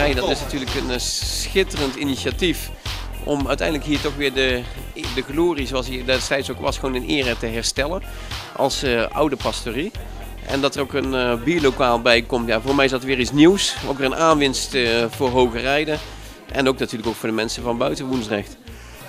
Pastorij, dat is natuurlijk een schitterend initiatief om uiteindelijk hier toch weer de glorie zoals hij destijds ook was, gewoon in ere te herstellen als oude pastorie. En dat er ook een bierlokaal bij komt. Ja, voor mij is dat weer iets nieuws. Ook weer een aanwinst voor Hoge Rijden. En ook natuurlijk ook voor de mensen van buiten Woensdrecht.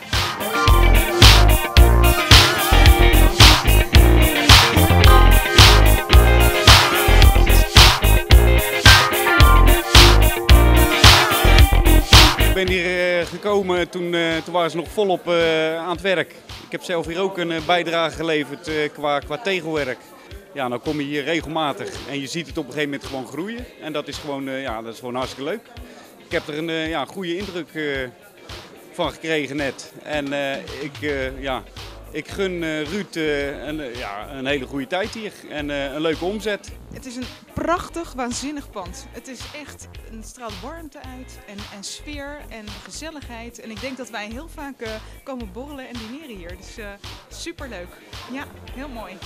Ik ben hier gekomen, toen waren ze nog volop aan het werk. Ik heb zelf hier ook een bijdrage geleverd qua tegelwerk. Ja, nou kom je hier regelmatig en je ziet het op een gegeven moment gewoon groeien. En dat is gewoon hartstikke leuk. Ik heb er een goede indruk van gekregen net. En ik gun Ruud een hele goede tijd hier en een leuke omzet. Het is een prachtig, waanzinnig pand. Het is echt, het straalt warmte uit en sfeer en gezelligheid. En ik denk dat wij heel vaak komen borrelen en dineren hier. Dus superleuk. Ja, heel mooi.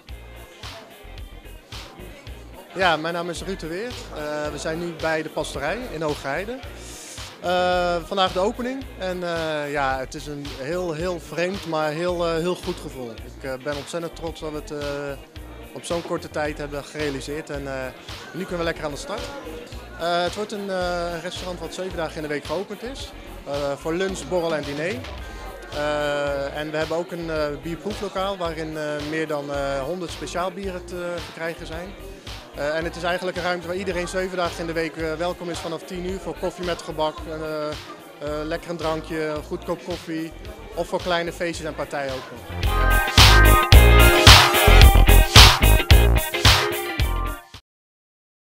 Ja, mijn naam is Ruud de Weert. We zijn nu bij de Pastorij in Hoge Rijden. Vandaag de opening en het is een heel vreemd, maar heel goed gevoel. Ik ben ontzettend trots dat we het op zo'n korte tijd hebben gerealiseerd en nu kunnen we lekker aan de start. Het wordt een restaurant wat 7 dagen in de week geopend is, voor lunch, borrel en diner. En we hebben ook een bierproeflokaal waarin meer dan 100 speciaalbieren te verkrijgen zijn. En het is eigenlijk een ruimte waar iedereen 7 dagen in de week welkom is vanaf 10 uur voor koffie met gebak, lekker een drankje, goedkoop koffie of voor kleine feestjes en partijen ook.